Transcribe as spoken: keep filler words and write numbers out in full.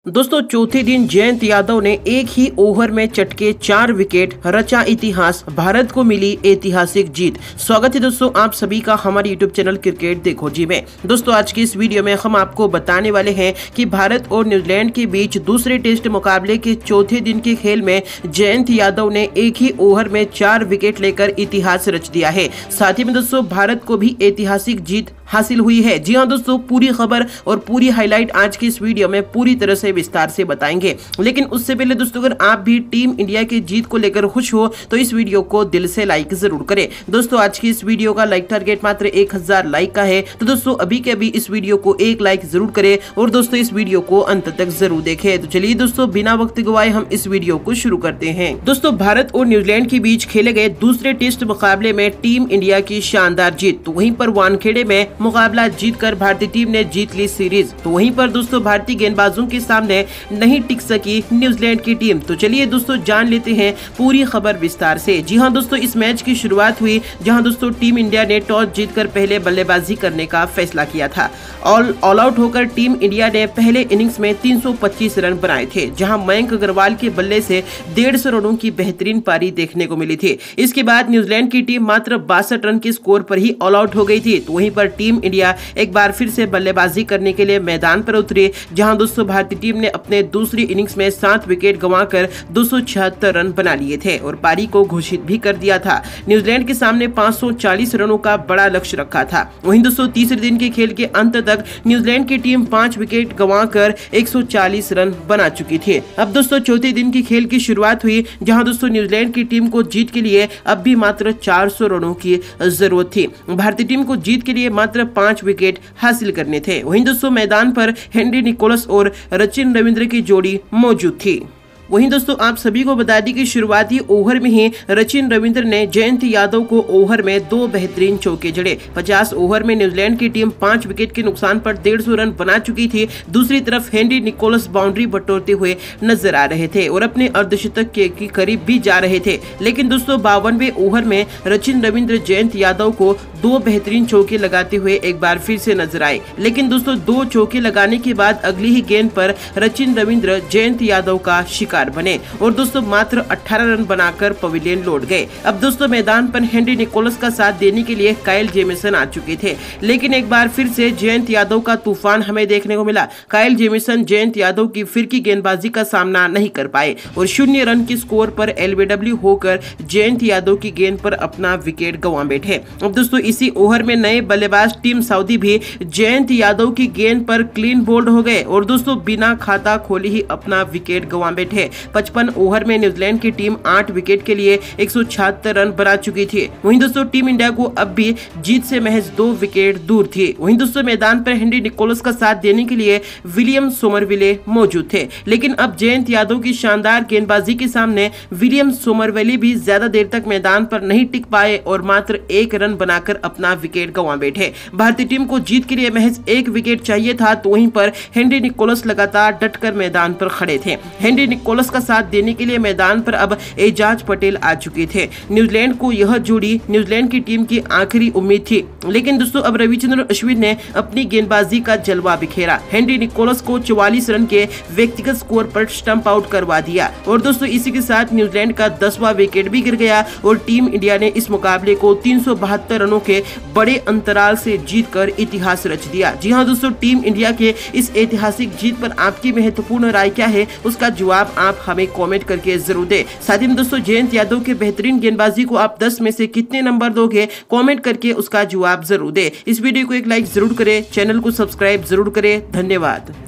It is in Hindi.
दोस्तों चौथे दिन जयंत यादव ने एक ही ओवर में चटके चार विकेट, रचा इतिहास, भारत को मिली ऐतिहासिक जीत। स्वागत है दोस्तों आप सभी का हमारे यूट्यूब चैनल क्रिकेट देखो जी में। दोस्तों आज की इस वीडियो में हम आपको बताने वाले हैं कि भारत और न्यूजीलैंड के बीच दूसरे टेस्ट मुकाबले के चौथे दिन के खेल में जयंत यादव ने एक ही ओवर में चार विकेट लेकर इतिहास रच दिया है। साथ ही में दोस्तों भारत को भी ऐतिहासिक जीत हासिल हुई है। जी हाँ दोस्तों, पूरी खबर और पूरी हाईलाइट आज की इस वीडियो में पूरी तरह से विस्तार से बताएंगे। लेकिन उससे पहले दोस्तों अगर आप भी टीम इंडिया की जीत को लेकर खुश हो तो इस वीडियो को दिल से लाइक जरूर करें। दोस्तों आज की इस वीडियो का लाइक टारगेट मात्र एक हजार लाइक का है, तो दोस्तों अभी के अभी इस वीडियो को एक लाइक जरूर करें और दोस्तों इस वीडियो को अंत तक जरूर देखें। तो चलिए दोस्तों बिना वक्त गवाए हम इस वीडियो को शुरू करते हैं। दोस्तों भारत और न्यूजीलैंड के बीच खेले गए दूसरे टेस्ट मुकाबले में टीम इंडिया की शानदार जीत, तो वहीं पर वानखेड़े में मुकाबला जीत कर भारतीय टीम ने जीत ली सीरीज। तो वहीं पर दोस्तों भारतीय गेंदबाजों के सामने नहीं टिक सकी न्यूजीलैंड की टीम। तो चलिए दोस्तों जान लेते हैं पूरी खबर विस्तार से। जी हां दोस्तों, इस मैच की शुरुआत हुई जहां दोस्तों टीम इंडिया ने टॉस जीतकर पहले बल्लेबाजी करने का फैसला किया था। ऑल ऑल आउट होकर टीम इंडिया ने पहले इनिंग्स में तीन सौ पच्चीस रन बनाए थे, जहां मयंक अग्रवाल के बल्ले से डेढ़ सौ रनों की बेहतरीन पारी देखने को मिली थी। इसके बाद न्यूजीलैंड की टीम मात्र बासठ रन के स्कोर पर ही ऑल आउट हो गई थी। तो वहीं पर टीम इंडिया एक बार फिर से बल्लेबाजी करने के लिए मैदान पर उतरी, जहां दोस्तों भारतीय टीम ने अपने दूसरी इनिंग्स में सात विकेट गंवाकर दो सौ छिहत्तर रन बना लिए थे और पारी को घोषित भी कर दिया था। न्यूजीलैंड के सामने पाँच सौ चालीस रनों का बड़ा लक्ष्य रखा था। वहीं दोस्तों तीसरे दिन के खेल के अंत तक न्यूजीलैंड की टीम पांच विकेट गंवाकर एक सौ चालीस रन बना चुकी थी। अब दोस्तों चौथे दिन की खेल की शुरुआत हुई, जहां दोस्तों न्यूजीलैंड की टीम को जीत के लिए अब भी मात्र चार सौ रनों की जरूरत थी। भारतीय टीम को जीत के लिए मात्र पांच विकेट हासिल करने थे। वहीं दोस्तों मैदान पर हेनरी निकोलस और सचिन रविंद्र की जोड़ी मौजूद थी। वहीं दोस्तों आप सभी को बता दी कि शुरुआती ओवर में ही सचिन रविंद्र ने जयंत यादव को ओवर में दो बेहतरीन चौके जड़े। पचास ओवर में न्यूजीलैंड की टीम पांच विकेट के नुकसान पर डेढ़ सौ रन बना चुकी थी। दूसरी तरफ हेनरी निकोलस बाउंड्री बटोरते हुए नजर आ रहे थे और अपने अर्धशतक के करीब भी जा रहे थे। लेकिन दोस्तों बावनवे ओवर में सचिन रविंद्र जयंत यादव को दो बेहतरीन चौके लगाते हुए एक बार फिर से नजर आए। लेकिन दोस्तों दो चौके लगाने के बाद अगली ही गेंद पर सचिन रविंद्र जयंत यादव का शिकार बने और दोस्तों मात्र अठारह रन बनाकर पवेलियन लौट गए। अब दोस्तों मैदान पर हेनरी निकोलस का साथ देने के लिए काइल जेमिसन आ चुके थे, लेकिन एक बार फिर से जयंत यादव का तूफान हमें देखने को मिला। काइल जेमिसन जयंत यादव की फिरकी गेंदबाजी का सामना नहीं कर पाए और शून्य रन के स्कोर पर एलबीडब्ल्यू होकर जयंत यादव की गेंद पर अपना विकेट गंवा बैठे। अब दोस्तों इसी ओवर में नए बल्लेबाज टीम सऊदी भी जयंत यादव की गेंद पर क्लीन बोल्ड हो गए और दोस्तों बिना खाता खोले ही अपना विकेट गंवा बैठे। पचपन ओवर में न्यूजीलैंड की टीम आठ विकेट के लिए एक सौ छिहत्तर रन बना चुकी थी। वहीं दोस्तों टीम इंडिया को अब भी जीत से महज दो विकेट दूर थी। वहीं दोस्तों मैदान पर हेनरी निकोलस का साथ देने के लिए विलियम सोमरविले मौजूद थे, लेकिन अब जयंत यादव की शानदार गेंदबाजी के सामने विलियम सोमरविले भी ज्यादा देर तक मैदान पर नहीं टिक पाए और मात्र एक रन बनाकर अपना विकेट गंवा बैठे। भारतीय टीम को जीत के लिए महज एक विकेट चाहिए था, तो वहीं पर हेनरी निकोलस लगातार डटकर मैदान पर खड़े थे। हेनरी निकोलस का साथ देने के लिए मैदान पर अब एजाज पटेल आ चुके थे। न्यूजीलैंड को यह जोड़ी न्यूजीलैंड की टीम की आखिरी उम्मीद थी, लेकिन दोस्तों अब रविचंद्रन अश्विन ने अपनी गेंदबाजी का जलवा बिखेरा। हेनरी निकोलस को चौवालीस रन के व्यक्तिगत स्कोर पर स्टंप आउट करवा दिया और दोस्तों इसी के साथ न्यूजीलैंड का दसवां विकेट भी गिर गया और टीम इंडिया ने इस मुकाबले को तीन सौ बहत्तर रनों के बड़े अंतराल से जीतकर इतिहास रच दिया। जी हाँ दोस्तों, टीम इंडिया के इस ऐतिहासिक जीत पर आपकी महत्वपूर्ण राय क्या है, उसका जवाब आप हमें कमेंट करके जरूर दे। साथ ही में दोस्तों जयंत यादव के बेहतरीन गेंदबाजी को आप दस में से कितने नंबर दोगे, कमेंट करके उसका जवाब जरूर दे। इस वीडियो को एक लाइक जरूर करें, चैनल को सब्सक्राइब जरूर करें। धन्यवाद।